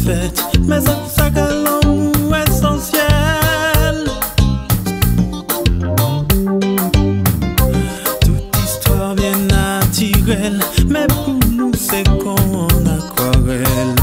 fête, mais ça que l'amour essentiel. Toute histoire bien naturelle, mais pour nous c'est qu'on aquarelle.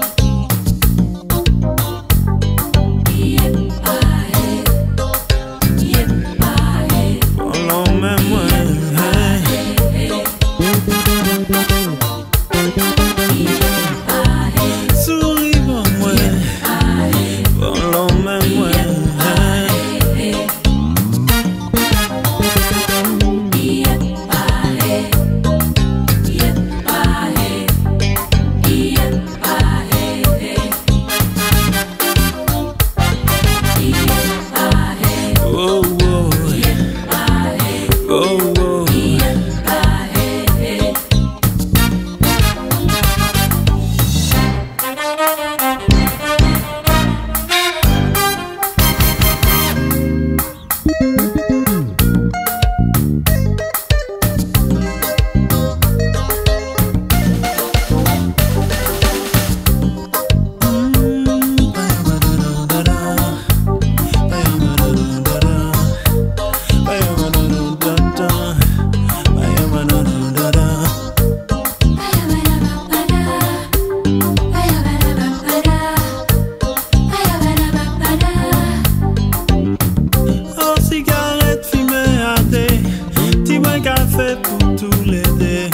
Café pour tous les deux.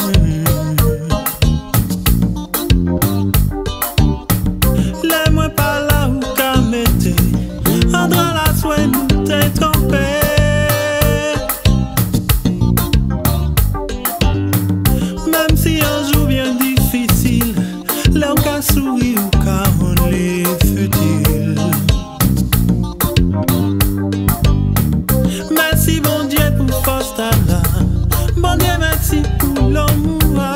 Laisse-moi pas là où qu'à mettre. Andra la soie nous t'es trompé. Même si un jour bien difficile, là où qu'à sourire ou qu'à on les futile. Merci bon Dieu pour force ta là. Bon Dieu, merci pour l'amour.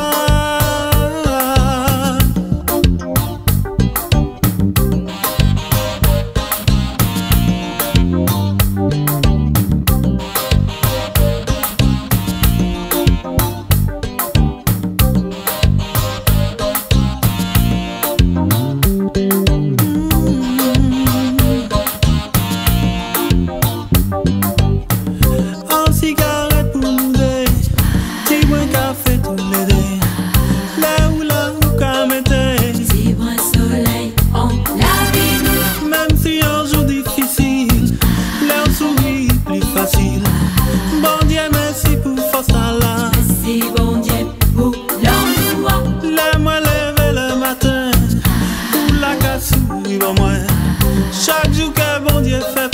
En cigarette pour nous deux. Café tous les deux, là où qu'à mettre. Si bon soleil, on la vie. Même si un jour difficile, l'air sourit plus facile. Bon Dieu, merci pour force à la. Merci bon Dieu pour l'amour. Laisse-moi lever le matin, pour la casse sourire au moins. Chaque jour que bon Dieu fait